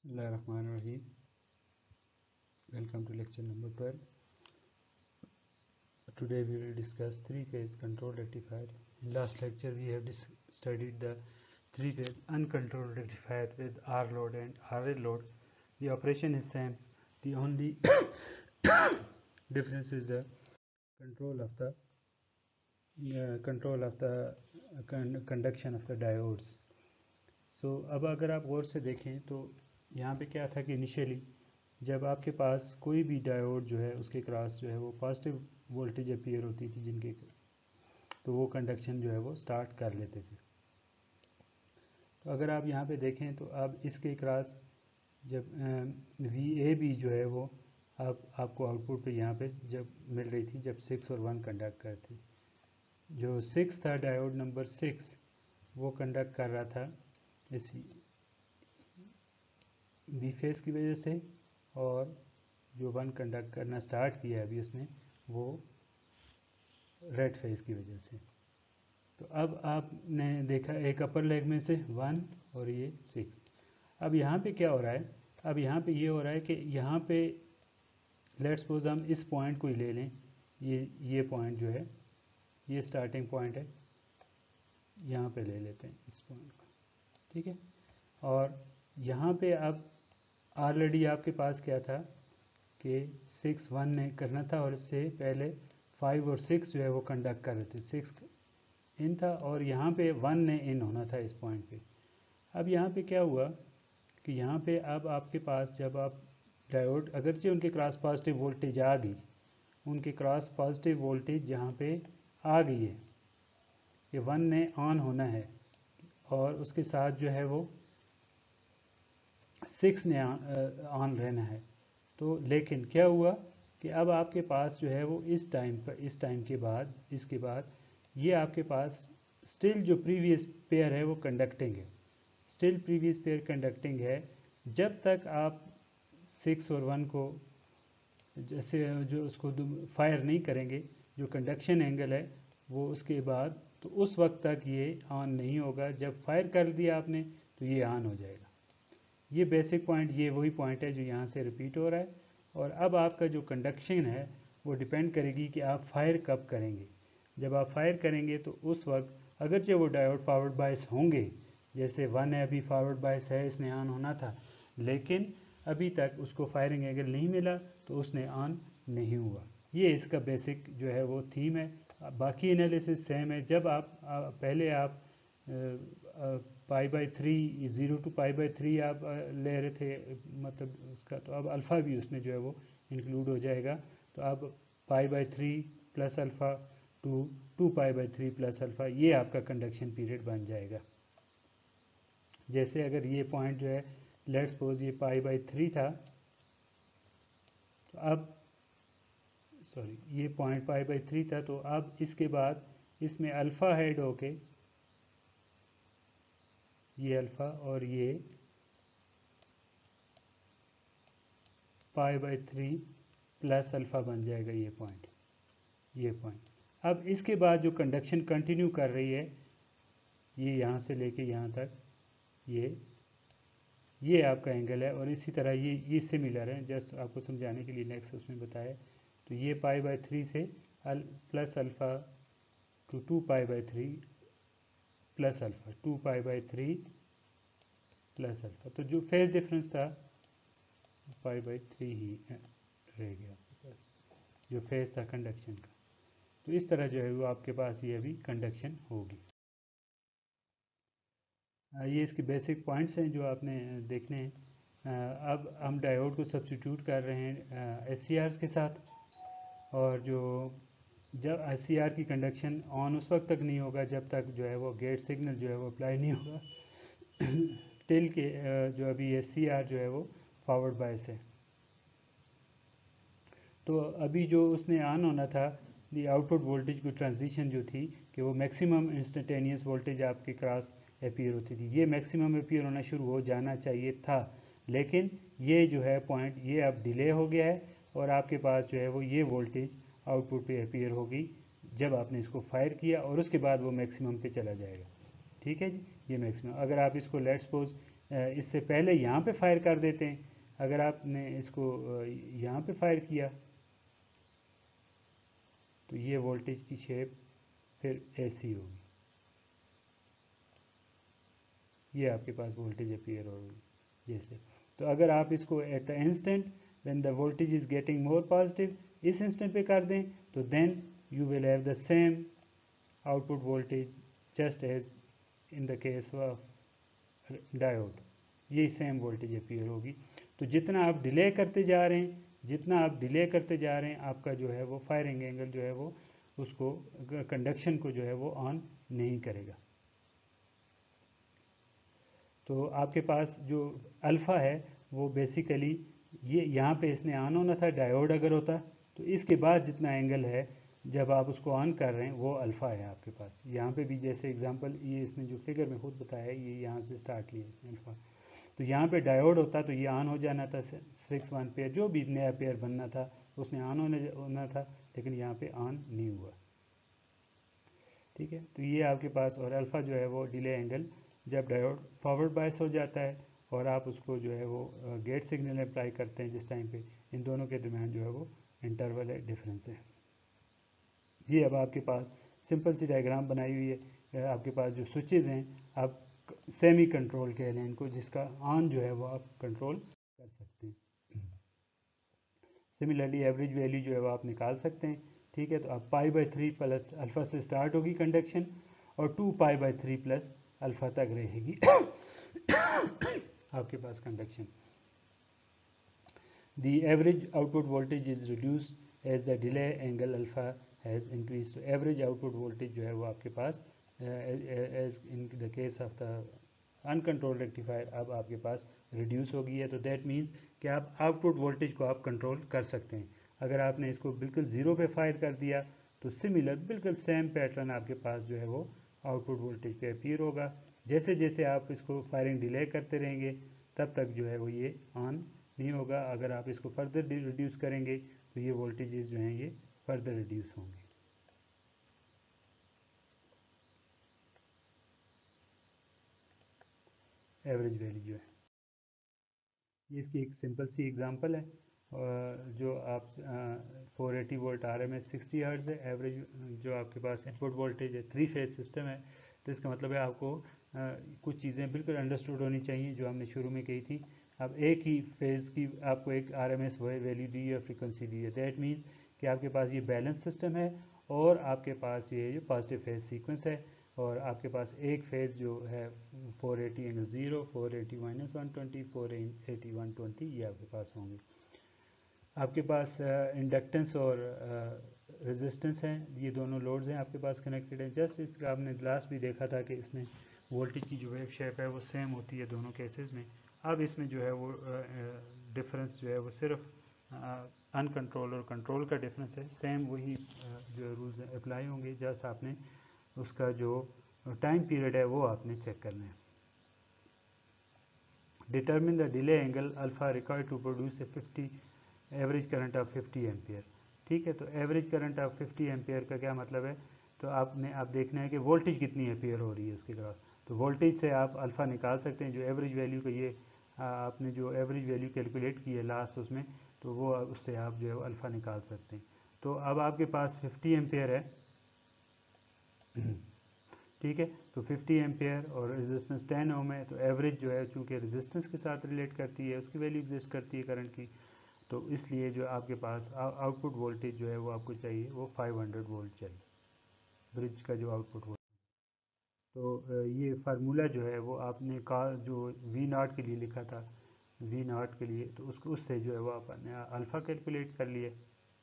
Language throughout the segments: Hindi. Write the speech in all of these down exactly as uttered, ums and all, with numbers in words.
Bismillahirrahmanirrahim. Welcome to lecture number twelve. Today we will discuss three-phase control rectifier. In last lecture we have studied the three-phase uncontrolled rectifier with R load and R L load. The operation is same. The only difference is the control of the uh, control of the uh, con conduction of the diodes. So अब अगर आप गौर से देखें तो यहाँ पे क्या था कि इनिशियली जब आपके पास कोई भी डायोड जो है उसके क्रॉस जो है वो पॉजिटिव वोल्टेज अपीयर होती थी जिनके, तो वो कंडक्शन जो है वो स्टार्ट कर लेते थे। तो अगर आप यहाँ पे देखें तो अब इसके क्रॉस जब वी ए बी जो है वो अब आपको आउटपुट पे यहाँ पे जब मिल रही थी जब सिक्स और वन कंडक्ट करती, जो सिक्स था डायोड नंबर सिक्स वो कंडक्ट कर रहा था इसी बी फेस की वजह से, और जो वन कंडक्ट करना स्टार्ट किया अभी उसने वो रेड फेस की वजह से। तो अब आपने देखा एक अपर लेग में से वन और ये सिक्स। अब यहाँ पे क्या हो रहा है, अब यहाँ पे ये हो रहा है कि यहाँ पे लेट्स सपोज हम इस पॉइंट को ही ले लें, ये ये पॉइंट जो है ये स्टार्टिंग पॉइंट है, यहाँ पे ले लेते हैं इस पॉइंट को, ठीक है। और यहाँ पे अब ऑलरेडी आपके पास क्या था कि सिक्स वन ने करना था और इससे पहले फाइव और सिक्स जो है वो कंडक्ट कर रहे थे, सिक्स इन था और यहाँ पे वन ने इन होना था इस पॉइंट पे। अब यहाँ पे क्या हुआ कि यहाँ पे अब आपके पास जब आप डायोड अगरचे उनके क्रॉस पॉजिटिव वोल्टेज आ गई, उनके क्रॉस पॉजिटिव वोल्टेज यहाँ पे आ गई है कि वन ने ऑन होना है और उसके साथ जो है वो सिक्स ने ऑन रहना है। तो लेकिन क्या हुआ कि अब आपके पास जो है वो इस टाइम पर इस टाइम के बाद इसके बाद ये आपके पास स्टिल जो प्रीवियस पेयर है वो कंडक्टिंग है, स्टिल प्रीवियस पेयर कंडक्टिंग है। जब तक आप सिक्स और वन को जैसे जो उसको फायर नहीं करेंगे, जो कंडक्शन एंगल है वो उसके बाद, तो उस वक्त तक ये ऑन नहीं होगा। जब फायर कर दिया आपने तो ये ऑन हो जाएगा। ये बेसिक पॉइंट, ये वही पॉइंट है जो यहाँ से रिपीट हो रहा है। और अब आपका जो कंडक्शन है वो डिपेंड करेगी कि आप फायर कब करेंगे। जब आप फायर करेंगे तो उस वक्त अगरचे वो डायोड फॉरवर्ड बायस होंगे, जैसे वन है अभी फॉरवर्ड बायस है, इसने ऑन होना था, लेकिन अभी तक उसको फायरिंग एंगल नहीं मिला तो उसने ऑन नहीं हुआ। ये इसका बेसिक जो है वो थीम है। बाकी एनालिसिस सेम है। जब आप पहले आप pi by three zero to pi by three आप ले रहे थे मतलब उसका, तो अब अल्फ़ा भी उसमें जो है वो इंक्लूड हो जाएगा। तो अब pi by three plus alpha to two pi by three plus alpha, ये आपका कंडक्शन पीरियड बन जाएगा। जैसे अगर ये पॉइंट जो है लेट्स सपोज ये पाई बाई थ्री था, तो अब सॉरी ये पॉइंट पाई बाई थ्री था, तो अब इसके बाद इसमें अल्फ़ा हेड होके ये अल्फ़ा और ये pi by three plus alpha बन जाएगा ये पॉइंट, ये पॉइंट। अब इसके बाद जो कंडक्शन कंटिन्यू कर रही है ये यहाँ से लेके यहाँ तक, ये ये आपका एंगल है। और इसी तरह ये ये सिमिलर है, जस्ट आपको समझाने के लिए नेक्स्ट उसमें बताया। तो ये पाई बाई थ्री से अल plus alpha to two pi by three plus alpha, two pi by three plus alpha. तो जो फेज डिफरेंस था पाई बाई थ्री ही रह गया आपके पास, जो फेज था कंडक्शन का। तो इस तरह जो है वो आपके पास ये अभी कंडक्शन होगी। ये इसके बेसिक पॉइंट्स हैं जो आपने देखने हैं। अब हम डायोड को सब्स्टिट्यूट कर रहे हैं एस सी आर के साथ, और जो जब एस सी आर की कंडक्शन ऑन उस वक्त तक नहीं होगा जब तक जो है वो गेट सिग्नल जो है वो अप्लाई नहीं होगा टिल के जो अभी एस सी आर जो है वो फॉरवर्ड बायस है। तो अभी जो उसने ऑन होना था, दी आउटपुट वोल्टेज की ट्रांजिशन जो थी कि वो मैक्सिमम इंस्टेंटेनियस वोल्टेज आपके क्रॉस अपीयर होती थी, ये मैक्सिमम अपीयर होना शुरू हो जाना चाहिए था, लेकिन ये जो है पॉइंट ये अब डिले हो गया है और आपके पास जो है वो ये वोल्टेज आउटपुट पे अपीयर होगी जब आपने इसको फायर किया और उसके बाद वो मैक्सिमम पे चला जाएगा। ठीक है जी, ये मैक्सिमम। अगर आप इसको लेट्स सपोज इससे पहले यहाँ पे फायर कर देते हैं, अगर आपने इसको यहाँ पे फायर किया तो ये वोल्टेज की शेप फिर ऐसी होगी, ये आपके पास वोल्टेज अपीयर होगी जैसे। तो अगर आप इसको at the instant when the voltage is getting more positive, इस इंस्टेंट पे कर दें तो then you will have the same output voltage just as in the case of diode, ये सेम वोल्टेज अपीयर होगी। तो जितना आप डिले करते जा रहे हैं, जितना आप डिले करते जा रहे हैं, आपका जो है वो फायरिंग एंगल जो है वो उसको कंडक्शन को जो है वो ऑन नहीं करेगा। तो आपके पास जो अल्फ़ा है वो बेसिकली ये यहाँ पे इसने ऑन होना था, डायोड अगर होता तो इसके बाद जितना एंगल है जब आप उसको ऑन कर रहे हैं वो अल्फ़ा है आपके पास। यहाँ पे भी जैसे एग्जांपल ये इसने जो फिगर में खुद बताया है, ये यहाँ से स्टार्ट लिया इसने अल्फ़ा, तो यहाँ पे डायोड होता तो ये ऑन हो जाना था, सिक्स वन पेयर जो भी नया पेयर बनना था उसने ऑन होने होना था, लेकिन यहाँ पे ऑन नहीं हुआ। ठीक है, तो ये आपके पास, और अल्फ़ा जो है वो डिले एंगल जब डायोड फॉरवर्ड बायस हो जाता है और आप उसको जो है वो गेट सिग्नल अप्लाई करते हैं जिस टाइम पे, इन दोनों के दरमियान जो है वो इंटरवल है, डिफरेंस है। ये अब आपके पास सिंपल सी डायग्राम बनाई हुई है। आपके पास जो स्विचेज़ हैं आप सेमी कंट्रोल कह लें इनको, जिसका ऑन जो है वो आप कंट्रोल कर सकते हैं। सिमिलरली एवरेज वैल्यू जो है वो आप निकाल सकते हैं। ठीक है, तो आप pi by three plus alpha से स्टार्ट होगी कंडक्शन और two pi by three plus alpha तक रहेगी आपके पास conduction. The average output voltage is reduced as the delay angle alpha has increased. तो average output voltage जो है वो आपके पास as in the case of the uncontrolled rectifier अब आपके पास reduce हो गई है। तो that means कि आप output voltage को आप control कर सकते हैं। अगर आपने इसको बिल्कुल ज़ीरो पे फायर कर दिया तो सिमिलर बिल्कुल सेम पैटर्न आपके पास जो है वो आउटपुट वोल्टेज पे अपीयर होगा। जैसे जैसे आप इसको फायरिंग डिले करते रहेंगे तब तक जो है वो ये ऑन नहीं होगा। अगर आप इसको फर्दर रिड्यूस करेंगे तो ये वोल्टेजेस जो हैं ये फर्दर रिड्यूस होंगे। एवरेज वैल्यू जो है ये इसकी एक सिंपल सी एग्जांपल है, जो आप four eighty volt R M S sixty hertz है। एवरेज जो आपके पास इनपुट वोल्टेज है, थ्री फेज सिस्टम है, तो इसका मतलब है आपको आ, कुछ चीज़ें बिल्कुल अंडरस्टूड होनी चाहिए जो हमने शुरू में कही थी। अब एक ही फेज़ की आपको एक आर एम एस वैल्यू दी है, फ्रीक्वेंसी दी है, दैट मीन्स कि आपके पास ये बैलेंस सिस्टम है और आपके पास ये जो पॉजिटिव फेज सीक्वेंस है, और आपके पास एक फेज़ जो है four eighty angle zero, four eighty minus one twenty, four eighty one twenty, ये आपके पास होंगे। आपके पास इंडक्टेंस और रेजिस्टेंस हैं, ये दोनों लोड्स हैं आपके पास कनेक्टेड हैं। जस्ट इसका आपने लास्ट भी देखा था कि इसमें वोल्टेज की जो वेव शेप है वो सेम होती है दोनों केसेस में। अब इसमें जो है वो डिफरेंस जो है वो सिर्फ अनकंट्रोल और कंट्रोल का डिफरेंस है। सेम वही जो रूल्स अप्लाई होंगे, जस्ट आपने उसका जो टाइम पीरियड है वो आपने चेक करना है। Determine the delay angle alpha required to produce a fifty average current of fifty ampere. ठीक है, तो average current of fifty ampere का क्या मतलब है, तो आपने आप देखना है कि वोल्टेज कितनी एम्पियर हो रही है उसके क्रॉस। तो वोल्टेज से आप अल्फ़ा निकाल सकते हैं, जो एवरेज वैल्यू का ये आपने जो एवरेज वैल्यू कैलकुलेट की है लास्ट उसमें, तो वो उससे आप जो है अल्फ़ा निकाल सकते हैं। तो अब आपके पास फिफ्टी एम्पियर है, ठीक है, तो फिफ्टी एम्पियर और रेजिस्टेंस टेन ओम है, तो एवरेज जो है चूँकि रेजिस्टेंस के साथ रिलेट करती है, उसकी वैल्यू एग्जिस्ट करती है करंट की, तो इसलिए जो आपके पास आउटपुट वोल्टेज जो है वो आपको चाहिए वो फाइव हंड्रेड वोल्ट चाहिए, ब्रिज का जो आउटपुट वोल्टेज। तो ये फार्मूला जो है वो आपने का जो वी नॉट के लिए लिखा था, वी नॉट के लिए, तो उसको उससे जो है वो आपने अल्फ़ा कैलकुलेट कर लिए,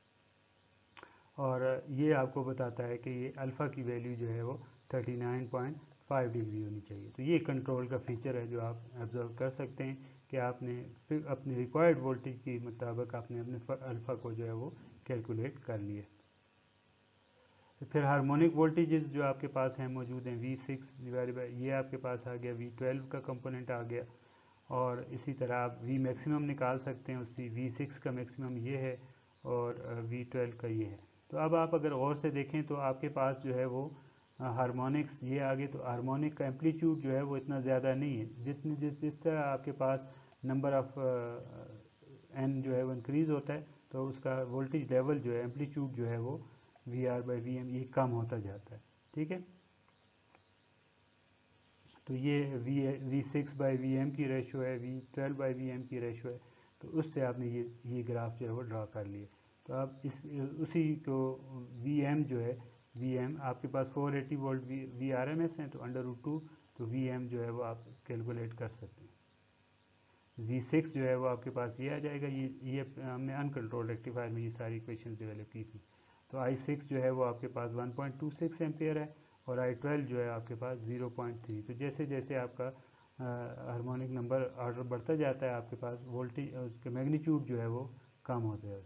और ये आपको बताता है कि ये अल्फ़ा की वैल्यू जो है वो thirty nine point five degree होनी चाहिए। तो ये कंट्रोल का फीचर है जो आप ऑब्जर्व कर सकते हैं कि आपने फिर अपने रिक्वायर्ड वोल्टेज के मुताबिक आपने अपने अल्फ़ा को जो है वो कैलकुलेट कर लिए। फिर हार्मोनिक वोल्टेजेस जो आपके पास हैं मौजूद हैं, वी सिक्स डिवाइड बाई ये आपके पास आ गया, वी ट्वेल्व का कंपोनेंट आ गया, और इसी तरह आप वी मैक्सिमम निकाल सकते हैं, उससे वी सिक्स का मैक्सिमम ये है और वी ट्वेल्व का ये है। तो अब आप अगर गौर से देखें तो आपके पास जो है वो हार्मोनिक्स ये आगे, तो हार्मोनिक का एम्पलीट्यूड जो है वो इतना ज़्यादा नहीं है। जितनी जिस जिस तरह आपके पास नंबर ऑफ एन जो है वो इंक्रीज़ होता है तो उसका वोल्टेज लेवल जो है, एम्पलीट्यूड जो है वो V R by V M ये कम होता जाता है। ठीक है, तो ये V V six by V M की रेशो है, V twelve by V M की रेशो है। तो उससे आपने ये ये ग्राफ जो है वो ड्रा कर लिए। तो अब इस उसी को वी एम जो है, वी एम आपके पास four eighty volt V V R M S है, तो अंडर रूट टू, तो वी एम जो है वो आप कैलकुलेट कर सकते हैं। वी सिक्स जो है वो आपके पास ये आ जाएगा। ये ये हमने अनकंट्रोल रेक्टिफायर में ये सारी इक्वेशन डेवलप की थी। तो आई सिक्स जो है वो आपके पास one point two six ampere है और आई ट्वेल्व जो है आपके पास ज़ीरो पॉइंट थ्री। तो जैसे जैसे आपका हार्मोनिक नंबर ऑर्डर बढ़ता जाता है आपके पास वोल्टेज उसके मैग्नीट्यूड जो है वो कम होता है।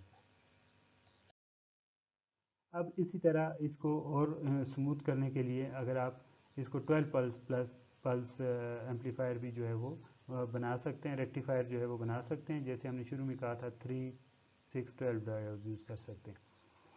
अब इसी तरह इसको और स्मूथ करने के लिए अगर आप इसको twelve pulse plus pulse amplifier भी जो है वो बना सकते हैं, रेक्टिफायर जो है वो बना सकते हैं। जैसे हमने शुरू में कहा था three six twelve diode use कर सकते हैं।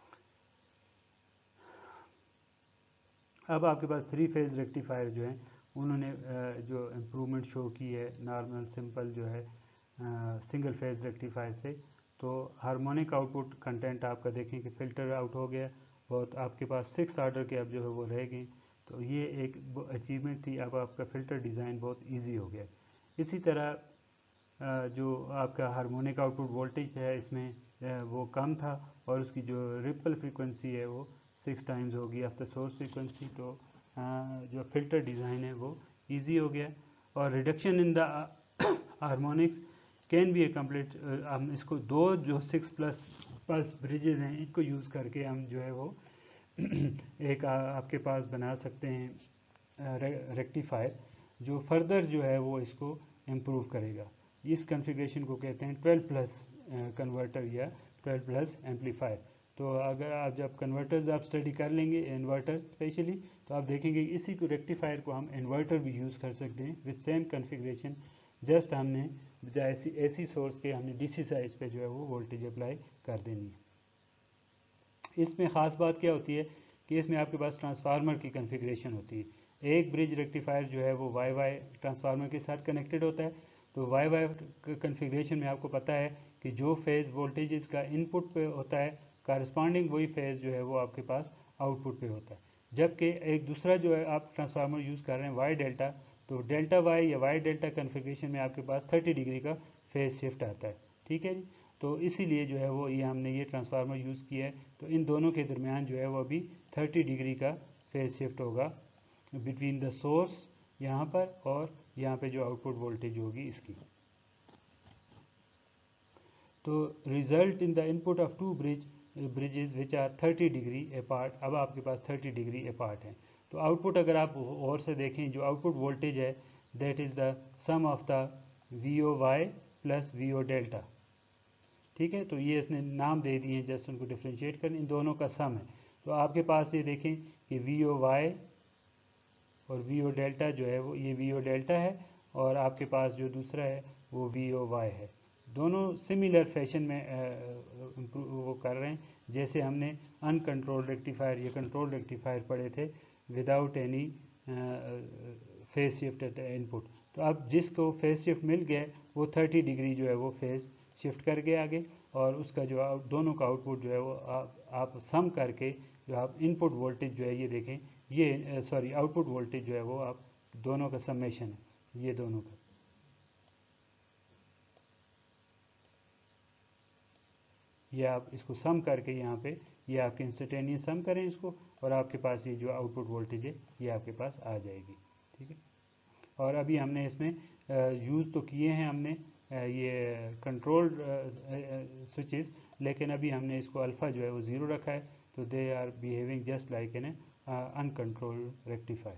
अब आपके पास थ्री फेज़ रेक्टिफायर जो है उन्होंने जो इम्प्रूवमेंट शो की है नॉर्मल सिंपल जो है सिंगल फेज़ रेक्टिफायर से। तो हार्मोनिक आउटपुट कंटेंट आपका देखें कि फ़िल्टर आउट हो गया और आपके पास सिक्स आर्डर के अब जो है वो रह गए। तो ये एक अचीवमेंट थी। अब आपका फ़िल्टर डिज़ाइन बहुत ईजी हो गया। इसी तरह जो आपका हार्मोनिक आउटपुट वोल्टेज है इसमें वो कम था और उसकी जो रिपल फ्रीक्वेंसी है वो सिक्स टाइम्स होगी आफ्टर सोर्स फ्रीक्वेंसी। तो जो फिल्टर डिज़ाइन है वो इजी हो गया। और reduction in the harmonics can be a complete. हम इसको दो जो सिक्स प्लस पल्स ब्रिजेज हैं इनको यूज़ करके हम जो है वो एक आ, आपके पास बना सकते हैं रे, रेक्टिफायर जो फर्दर जो है वो इसको इम्प्रूव करेगा। इस कॉन्फ़िगरेशन को कहते हैं ट्वेल्व प्लस कन्वर्टर या ट्वेल्व प्लस एम्पलीफायर। तो अगर आप जब कन्वर्टर्स आप स्टडी कर लेंगे इन्वर्टर्स स्पेशली, तो आप देखेंगे इसी को रेक्टिफायर को हम इन्वर्टर भी यूज़ कर सकते हैं विद सेम कॉन्फ़िगरेशन। जस्ट हमने बजाय ऐसी ऐसी सोर्स के हमने डीसी साइज पे जो है वो वोल्टेज अप्लाई कर देनी है। इसमें ख़ास बात क्या होती है कि इसमें आपके पास ट्रांसफार्मर की कॉन्फ़िगरेशन होती है। एक ब्रिज रेक्टिफायर जो है वो वाई वाई ट्रांसफार्मर के साथ कनेक्टेड होता है। तो वाई वाई कॉन्फ़िगरेशन में आपको पता है कि जो फेज़ वोल्टेज का इनपुट पे होता है कारस्पॉन्डिंग वही फेज़ जो है वो आपके पास आउटपुट पे होता है। जबकि एक दूसरा जो है आप ट्रांसफार्मर यूज़ कर रहे हैं वाई डेल्टा, तो डेल्टा वाई या वाई डेल्टा कॉन्फ़िगरेशन में आपके पास थर्टी डिग्री का फेज़ शिफ्ट आता है। ठीक है जी, तो इसीलिए जो है वो ये हमने ये ट्रांसफार्मर यूज़ किया है। तो इन दोनों के दरमियान जो है वो अभी थर्टी डिग्री का फेज़ शिफ्ट होगा बिटवीन द सोर्स यहाँ पर और यहाँ पे जो आउटपुट वोल्टेज होगी इसकी। तो result in the input of two bridge bridges which are thirty degree apart. अब आपके पास थर्टी डिग्री अपार्ट है। तो आउटपुट अगर आप और से देखें जो आउटपुट वोल्टेज है that is the sum of the V O Y plus V O delta. ठीक है, तो ये इसने नाम दे दिए हैं जस्ट उनको डिफ्रेंशिएट कर, इन दोनों का सम है। तो आपके पास ये देखें कि वी ओ वाई और वी ओ डेल्टा जो है वो ये वी ओ डेल्टा है और आपके पास जो दूसरा है वो वी ओ वाई है। दोनों सिमिलर फैशन में वो कर रहे हैं जैसे हमने अनकंट्रोल्ड रेक्टिफायर या कंट्रोल रेक्टिफायर पढ़े थे without any phase shift at input. तो अब जिसको फेज शिफ्ट मिल गया वो थर्टी डिग्री जो है वो फेज शिफ्ट कर गया आगे और उसका जो दोनों का आउटपुट जो है वो आप, आप सम करके जो आप इनपुट वोल्टेज जो है ये देखें ये सॉरी आउटपुट वोल्टेज जो है वो आप दोनों का समेशन है ये दोनों का। ये आप इसको सम करके यहाँ पे ये आपके इंस्टेंटेनियस सम करें इसको और आपके पास ये जो आउटपुट वोल्टेज है ये आपके पास आ जाएगी। ठीक है, और अभी हमने इसमें यूज़ तो किए हैं हमने ये कंट्रोल्ड स्विचेस, लेकिन अभी हमने इसको अल्फ़ा जो है वो ज़ीरो रखा है। तो they are behaving just like an uncontrolled rectifier.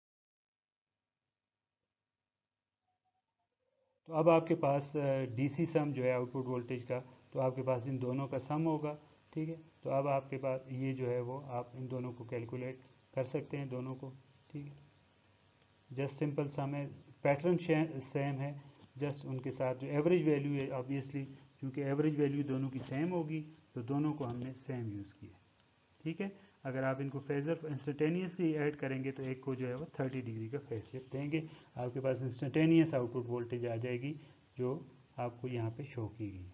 तो अब आपके पास डीसी सम जो है आउटपुट वोल्टेज का, तो आपके पास इन दोनों का सम होगा। ठीक है, तो अब आपके पास ये जो है वो आप इन दोनों को कैलकुलेट कर सकते हैं दोनों को। ठीक है, जस्ट सिंपल सम है, पैटर्न सेम है, जस्ट उनके साथ जो एवरेज वैल्यू है ऑब्वियसली क्योंकि एवरेज वैल्यू दोनों की सेम होगी तो दोनों को हमने सेम यूज़ किया। ठीक है, अगर आप इनको फेजर इंस्टेंटेनियसली ऐड करेंगे तो एक को जो है वो थर्टी डिग्री का फेज शिफ्ट देंगे, आपके पास इंस्टेंटेनियस आउटपुट वोल्टेज आ जाएगी जो आपको यहाँ पे शो की गई।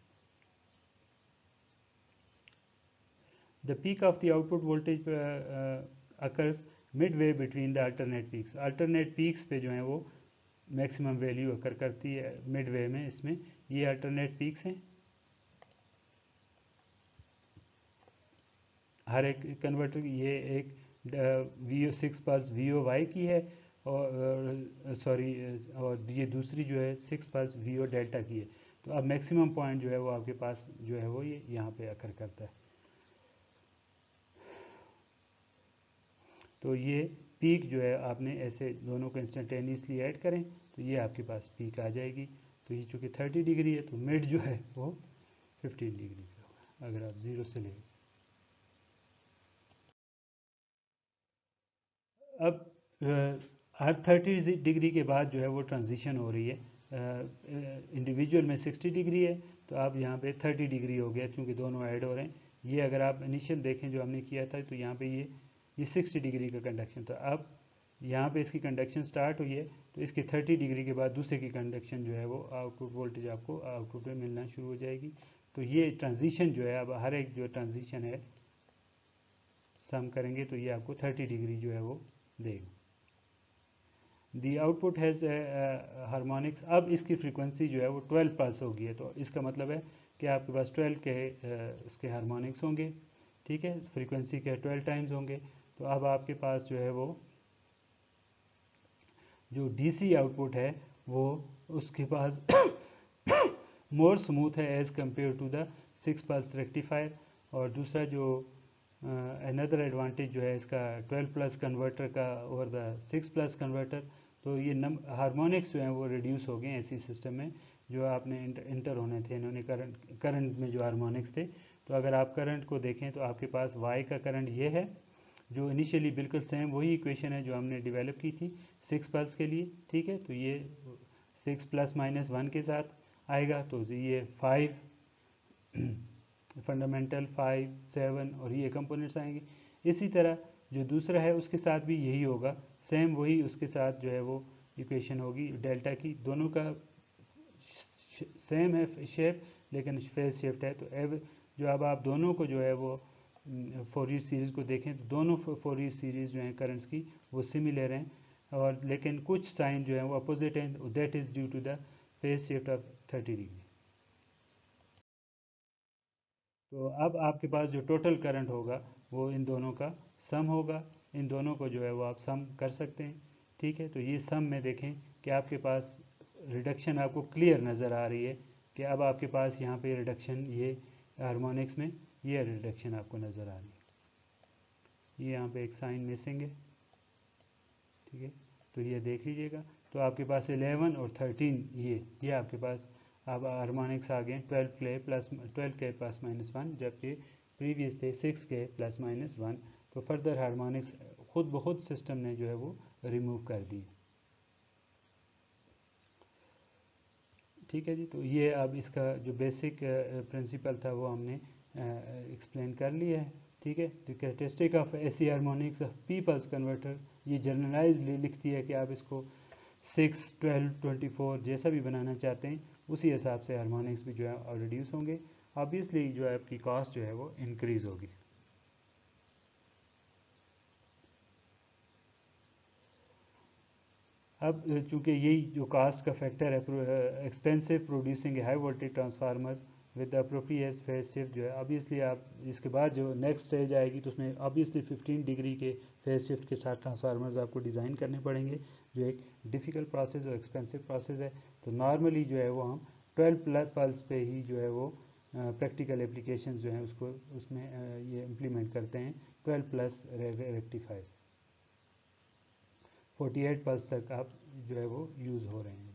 The peak of the output voltage occurs midway between the alternate peaks, alternate peaks पे जो है वो मैक्सिमम वैल्यू अकर करती है मिडवे में। इसमें ये अल्टरनेट पीक्स हैं, हर एक कन्वर्टर, ये एक V O six pulse V O Y की है और सॉरी और ये दूसरी जो है six pulse V O delta की है। तो अब मैक्सिमम पॉइंट जो है वो आपके पास जो है वो ये यहाँ पे अकर करता है। तो ये पीक जो है आपने ऐसे दोनों को इंस्टेंटेनियसली ऐड करें तो ये आपके पास पीक आ जाएगी। तो ये चूँकि थर्टी डिग्री है तो मिड जो है वो फिफ्टीन डिग्री का होगा अगर आप ज़ीरो से लें। अब हर थर्टी डिग्री के बाद जो है वो ट्रांजिशन हो रही है, इंडिविजुअल में सिक्सटी डिग्री है तो आप यहाँ पे थर्टी डिग्री हो गया क्योंकि दोनों ऐड हो रहे हैं। ये अगर आप इनिशियल देखें जो हमने किया था तो यहाँ पे ये ये सिक्सटी डिग्री का कंडक्शन था। अब यहाँ पे इसकी कंडक्शन स्टार्ट हुई है तो इसके थर्टी डिग्री के बाद दूसरे की कंडक्शन जो है वो आउटपुट वोल्टेज आपको आउटपुट में मिलना शुरू हो जाएगी। तो ये ट्रांजिशन जो है अब हर एक जो ट्रांजिशन है सम करेंगे तो ये आपको थर्टी डिग्री जो है वो देगा। दी आउटपुट हैज़ हार्मोनिक्स, अब इसकी फ्रीक्वेंसी जो है वो ट्वेल्व पल्स होगी है तो इसका मतलब है कि आपके पास ट्वेल्व के uh, इसके हार्मोनिक्स होंगे, ठीक है, फ्रीक्वेंसी के ट्वेल्व टाइम्स होंगे। तो अब आपके पास जो है वो जो डीसी आउटपुट है वो उसके पास मोर स्मूथ है as compare to the six pulse rectifier. और दूसरा जो अनदर uh, एडवांटेज जो है इसका ट्वेल्व प्लस कन्वर्टर का over the six plus converter, तो ये नम हार्मोनिक्स जो हैं वो रिड्यूस हो गए ऐसी सिस्टम में जो आपने इंटर होने थे, इन्होंने करंट करंट में जो हार्मोनिक्स थे। तो अगर आप करंट को देखें तो आपके पास वाई का करंट ये है जो इनिशियली बिल्कुल सेम वही इक्वेशन है जो हमने डेवलप की थी सिक्स पल्स के लिए, ठीक है। तो ये सिक्स प्लस माइनस वन के साथ आएगा तो ये फाइव फंडामेंटल फाइव सेवन और ये कंपोनेंट्स आएंगे। इसी तरह जो दूसरा है उसके साथ भी यही होगा, सेम वही उसके साथ जो है वो इक्वेशन होगी डेल्टा की, दोनों का सेम है शेप लेकिन फेज शिफ्ट है। तो एव जो अब आप दोनों को जो है वो फोरियर सीरीज़ को देखें तो दोनों फोरियर सीरीज़ जो हैं करंट्स की वो सिमिलर हैं और लेकिन कुछ साइन जो है वो अपोजिट हैं, that is due to the phase shift of thirty degree. तो अब आपके पास जो टोटल करंट होगा वो इन दोनों का सम होगा, इन दोनों को जो है वो आप सम कर सकते हैं, ठीक है। तो ये सम में देखें कि आपके पास रिडक्शन आपको क्लियर नज़र आ रही है कि अब आपके पास यहाँ पे रिडक्शन ये हार्मोनिक्स में ये रिडक्शन आपको नज़र आ रही है। ये यहाँ पे एक साइन मिसिंग है, ठीक है, तो ये देख लीजिएगा। तो आपके पास इलेवन और थर्टीन ये ये आपके पास अब हार्मोनिक्स आ गए ट्वेल्व के प्लस ट्वेल्व के प्लस माइनस वन, जबकि प्रीवियस थे सिक्स के प्लस माइनस वन। तो फर्दर हार्मोनिक्स खुद ब खुद सिस्टम ने जो है वो रिमूव कर दिए, ठीक है जी। तो ये अब इसका जो बेसिक प्रिंसिपल था वो हमने एक्सप्लेन कर लिया है, ठीक है। The characteristic of AC harmonics of P pulse converter, ये जनरलाइज लिखती है कि आप इसको सिक्स ट्वेल्व ट्वेंटी फोर जैसा भी बनाना चाहते हैं उसी हिसाब से हार्मोनिक्स भी जो है और रिड्यूस होंगे। ऑब्वियसली जो है आपकी कॉस्ट जो है वो इंक्रीज़ होगी। अब चूंकि यही जो कास्ट का फैक्टर है, expensive producing high voltage transformers with appropriate phase shift जो है, ऑब्वियसली आप इसके बाद जो नेक्स्ट स्टेज आएगी तो उसमें ऑब्वियसली फिफ्टीन डिग्री के फेज शिफ्ट के साथ ट्रांसफार्मर्स आपको डिज़ाइन करने पड़ेंगे जो एक डिफ़िकल्ट प्रोसेस और एक्सपेंसिव प्रोसेस है। तो नॉर्मली जो है वो हम ट्वेल्व पल्स पे ही जो है वो प्रैक्टिकल एप्लीकेशंस जो हैं उसको उसमें ये इम्प्लीमेंट करते हैं twelve plus rectifiers, forty eight pulse तक आप जो है वो यूज़ हो रहे हैं।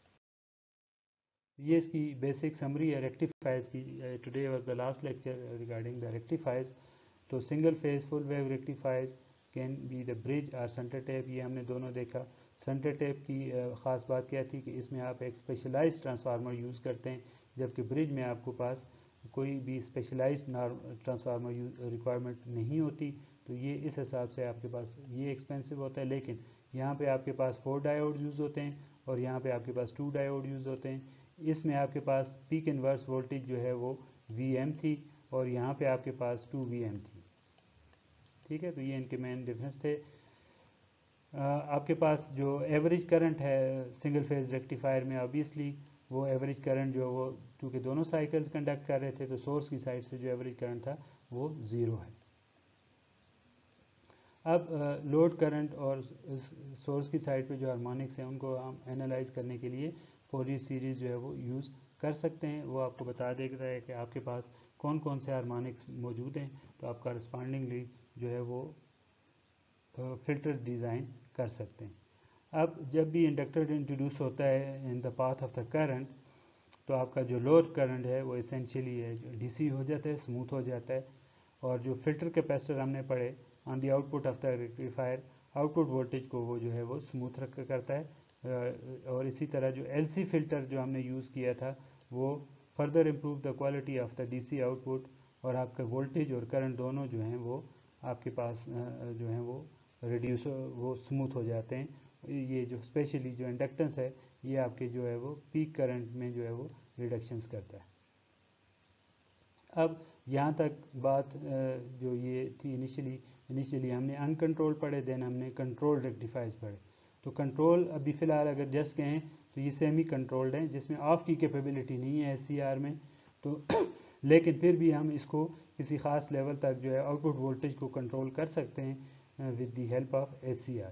ये इसकी बेसिक समरी है रेक्टिफायर्स की। Today was the last lecture regarding the rectifiers. तो single phase full wave rectifiers can be the bridge और सेंटर टेप, ये हमने दोनों देखा। सेंटर टेप की ख़ास बात क्या थी कि इसमें आप एक स्पेशलाइज्ड ट्रांसफार्मर यूज़ करते हैं, जबकि ब्रिज में आपको पास कोई भी स्पेशलाइज्ड ट्रांसफार्मर रिक्वायरमेंट नहीं होती। तो ये इस हिसाब से आपके पास ये एक्सपेंसिव होता है। लेकिन यहाँ पे आपके पास फोर डायोड यूज़ होते हैं और यहाँ पे आपके पास टू डायोड यूज़ होते हैं। इसमें आपके पास पीक इन्वर्स वोल्टेज जो है वो वी एम थी और यहाँ पे आपके पास टू वी एम थी। ठीक है, तो ये इनके मेन डिफरेंस थे। आ, आपके पास जो एवरेज करंट है सिंगल फेज रेक्टिफायर में, ऑब्वियसली वो एवरेज करंट जो वो क्योंकि दोनों साइकिल्स कंडक्ट कर रहे थे तो सोर्स की साइड से जो एवरेज करंट था वो ज़ीरो है। अब लोड करंट और सोर्स की साइड पे जो हार्मोनिक्स हैं उनको हम एनालाइज करने के लिए फोरियर सीरीज़ जो है वो यूज़ कर सकते हैं। वो आपको बता देता है कि आपके पास कौन कौन से हार्मोनिक्स मौजूद हैं, तो आप करस्पॉन्डिंगली जो है वो फिल्टर डिज़ाइन कर सकते हैं। अब जब भी इंडक्टर इंट्रोड्यूस होता है in the path of the current, तो आपका जो लोड करंट है वो इसेंशियली है डीसी हो जाता है, स्मूथ हो जाता है। और जो फिल्टर कैपेसिटर हमने पढ़े on the output of the rectifier, output voltage को वो जो है वो स्मूथ रख करता है। और इसी तरह जो एलसी फिल्टर जो हमने यूज़ किया था वो further improve the quality of the DC output, और आपका वोल्टेज और करंट दोनों जो हैं वो आपके पास जो हैं वो रिड्यूस वो स्मूथ हो जाते हैं। ये जो स्पेशली जो इंडक्टेंस है ये आपके जो है वो पीक करंट में जो है वो रिडक्शंस करता है। अब यहाँ तक बात जो ये थी इनिशियली इनिशियली हमने अनकंट्रोल पढ़े, देन हमने कंट्रोल रेक्टिफायर्स पढ़े। तो कंट्रोल अभी फ़िलहाल अगर जस्ट कहें तो ये सेमी कंट्रोल्ड है जिसमें ऑफ की कैपेबिलिटी नहीं है एससीआर में, तो लेकिन फिर भी हम इसको किसी ख़ास लेवल तक जो है आउटपुट वोल्टेज को कंट्रोल कर सकते हैं with the help of SCR.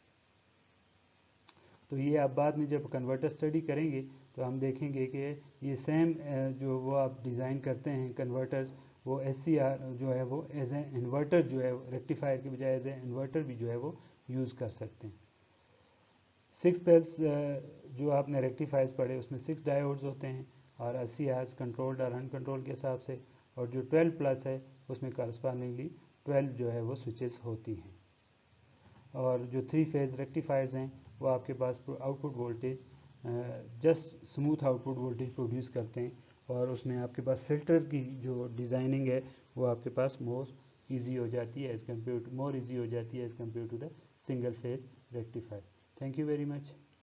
तो ये आप बाद में जब कन्वर्टर स्टडी करेंगे तो हम देखेंगे कि ये सेम जो वो आप डिज़ाइन करते हैं कन्वर्टर्स, वो एस सी आर जो है वो एज ए इन्वर्टर जो है रेक्टिफायर के बजाय एज ए इन्वर्टर भी जो है वो यूज़ कर सकते हैं। सिक्स पेल्स जो आपने रेक्टिफायर्स पढ़े उसमें सिक्स डायोड्स होते हैं और अस्सी आर्स कंट्रोल्ड और अनकंट्रोल के हिसाब से, और जो ट्वेल्व प्लस है उसमें करस्पॉन्डिंगली ट्वेल्व जो है वो स्विचेस होती हैं। और जो थ्री फेज रेक्टिफायर्स हैं वो आपके पास output voltage just smooth output voltage produce करते हैं, और उसमें आपके पास फिल्टर की जो डिज़ाइनिंग है वो आपके पास मोर इजी हो जाती है as compare to more easy हो जाती है as compare to the single phase rectifier. Thank you very much.